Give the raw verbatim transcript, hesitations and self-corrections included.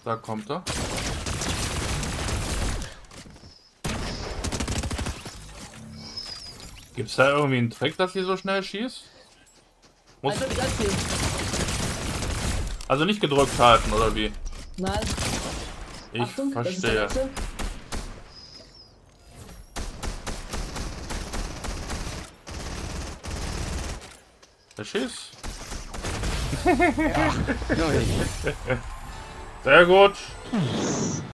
Da kommt er. Gibt es da irgendwie einen Trick, dass sie so schnell schießt? Muss Also nicht anziehen. also nicht gedrückt halten, oder wie? Nein. Ich Achtung, das ist der verstehe. letzte. Der schießt. Ja. Sehr gut.